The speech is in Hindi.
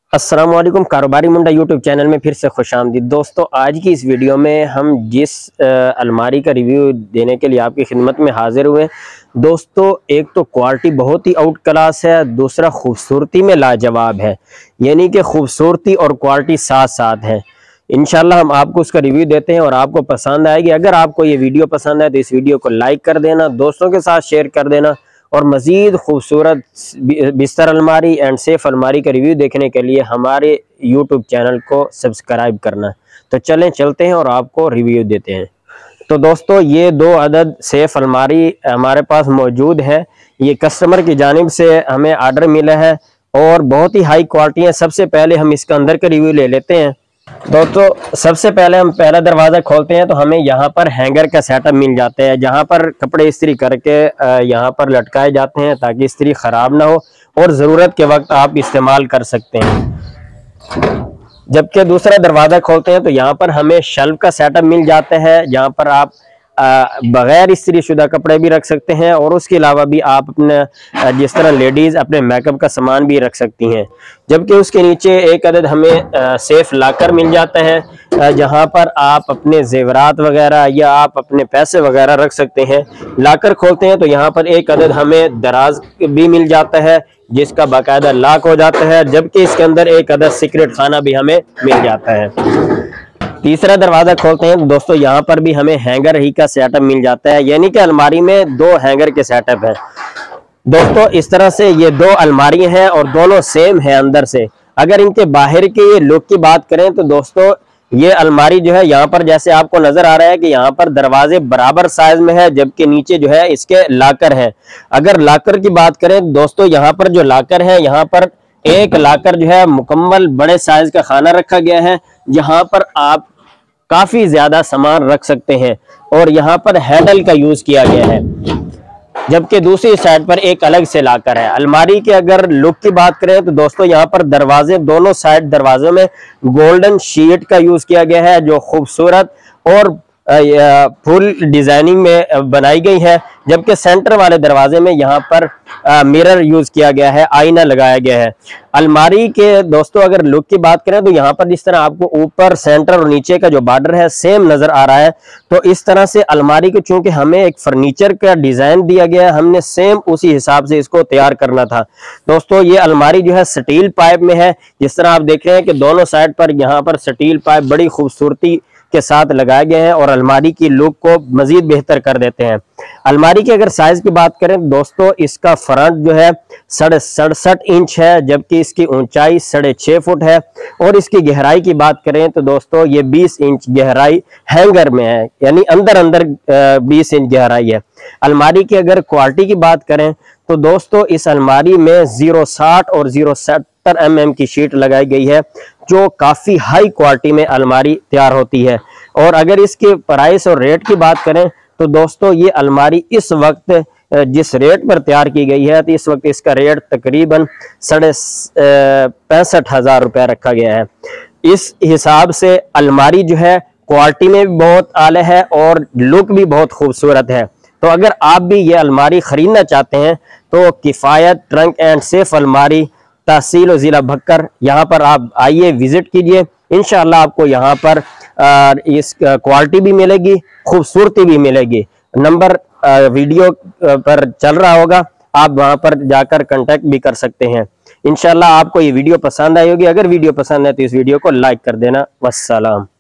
अस्सलाम वालेकुम। कारोबारी मुंडा यूट्यूब चैनल में फिर से खुशामदीद। दोस्तों, आज की इस वीडियो में हम जिस अलमारी का रिव्यू देने के लिए आपकी खिदमत में हाजिर हुए, दोस्तों एक तो क्वालिटी बहुत ही आउट क्लास है, दूसरा खूबसूरती में लाजवाब है। यानी कि खूबसूरती और क्वालिटी साथ साथ है। इंशाल्लाह हम आपको उसका रिव्यू देते हैं और आपको पसंद आएगी। अगर आपको ये वीडियो पसंद आए तो इस वीडियो को लाइक कर देना, दोस्तों के साथ शेयर कर देना और मज़ीद खूबसूरत बिस्तर अलमारी एंड सेफ अलमारी का रिव्यू देखने के लिए हमारे यूट्यूब चैनल को सब्सक्राइब करना। तो चलें चलते हैं और आपको रिव्यू देते हैं। तो दोस्तों, ये 2 अदद सेफ अलमारी हमारे पास मौजूद है। ये कस्टमर की जानिब से हमें आर्डर मिला है और बहुत ही हाई क्वालिटी है। सबसे पहले हम इसका अंदर का रिव्यू ले लेते हैं। दोस्तों, सबसे पहले हम पहला दरवाज़ा खोलते हैं तो हमें यहाँ पर हैंगर का सेटअप मिल जाता है, जहाँ पर कपड़े इस्त्री करके यहाँ पर लटकाए जाते हैं ताकि इस्त्री ख़राब ना हो और ज़रूरत के वक्त आप इस्तेमाल कर सकते हैं। जबकि दूसरा दरवाज़ा खोलते हैं तो यहाँ पर हमें शेल्फ का सेटअप मिल जाता है, जहाँ पर आप बगैर इस्त्री शुदा कपड़े भी रख सकते हैं और उसके अलावा भी आप अपने जिस तरह लेडीज़ अपने मेकअप का सामान भी रख सकती हैं। जबकि उसके नीचे एक अदद हमें सेफ लॉकर मिल जाता है, जहां पर आप अपने जेवरात वगैरह या आप अपने पैसे वगैरह रख सकते हैं। लॉकर खोलते हैं तो यहाँ पर एक अदद हमें दराज भी मिल जाता है जिसका बाकायदा लॉक हो जाता है, जबकि इसके अंदर एक अदद सीक्रेट खाना भी हमें मिल जाता है। तीसरा दरवाजा खोलते हैं तो दोस्तों यहाँ पर भी हमें हैंगर ही का सेटअप मिल जाता है, यानी कि अलमारी में 2 हैंगर के सेटअप है। दोस्तों, इस तरह से ये 2 अलमारी हैं और दोनों सेम है अंदर से। अगर इनके बाहर के ये लुक की बात करें तो दोस्तों ये अलमारी जो है यहाँ पर जैसे आपको नजर आ रहा है कि यहाँ पर दरवाजे बराबर साइज में है, जबकि नीचे जो है इसके लॉकर है। अगर लॉकर की बात करें दोस्तों, यहाँ पर जो लॉकर है, यहाँ पर एक लॉकर जो है मुकम्मल बड़े साइज का खाना रखा गया है, जहां पर आप काफी ज्यादा सामान रख सकते हैं और यहाँ पर हैंडल का यूज किया गया है। जबकि दूसरी साइड पर एक अलग से लॉकर है। अलमारी के अगर लुक की बात करें तो दोस्तों यहाँ पर दरवाजे दोनों साइड दरवाजों में गोल्डन शीट का यूज किया गया है, जो खूबसूरत और फुल डिजाइनिंग में बनाई गई है। जबकि सेंटर वाले दरवाजे में यहाँ पर मिरर यूज किया गया है, आईना लगाया गया है। अलमारी के दोस्तों अगर लुक की बात करें तो यहाँ पर जिस तरह आपको ऊपर सेंटर और नीचे का जो बॉर्डर है सेम नजर आ रहा है, तो इस तरह से अलमारी को चूंकि हमें एक फर्नीचर का डिजाइन दिया गया है, हमने सेम उसी हिसाब से इसको तैयार करना था। दोस्तों, ये अलमारी जो है स्टील पाइप में है। जिस तरह आप देख रहे हैं कि दोनों साइड पर यहाँ पर स्टील पाइप बड़ी खूबसूरती के साथ लगाए गए हैं और अलमारी की लुक को मजीद बेहतर कर देते हैं। अलमारी की अगर साइज की बात करें दोस्तों, इसका फ्रंट जो है 67.5 इंच है, जबकि इसकी ऊंचाई 6.5 फुट है और इसकी गहराई की बात करें तो दोस्तों ये 20 इंच गहराई हैंगर में है, यानी अंदर अंदर 20 इंच गहराई है। अलमारी की अगर क्वालिटी की बात करें तो दोस्तों इस अलमारी में 0.60 और 0.70 mm की शीट लगाई गई है, जो काफी हाई क्वालिटी में अलमारी तैयार होती है। और अगर इसके प्राइस और रेट की बात करें तो दोस्तों ये अलमारी इस वक्त जिस रेट पर तैयार की गई है तो इस वक्त इसका रेट तकरीबन 65,000 रुपया रखा गया है। इस हिसाब से अलमारी जो है क्वालिटी में भी बहुत आला है और लुक भी बहुत खूबसूरत है। तो अगर आप भी ये अलमारी खरीदना चाहते हैं तो किफ़ायत ट्रंक एंड सेफ अलमारी, तहसील और ज़िला भक्कर, यहाँ पर आप आइए, विजिट कीजिए। इंशाअल्लाह आपको यहाँ पर इस क्वालिटी भी मिलेगी, खूबसूरती भी मिलेगी। नंबर वीडियो पर चल रहा होगा, आप वहाँ पर जाकर कांटेक्ट भी कर सकते हैं। इंशाअल्लाह आपको ये वीडियो पसंद आई होगी। अगर वीडियो पसंद है तो इस वीडियो को लाइक कर देना। वस्सलाम।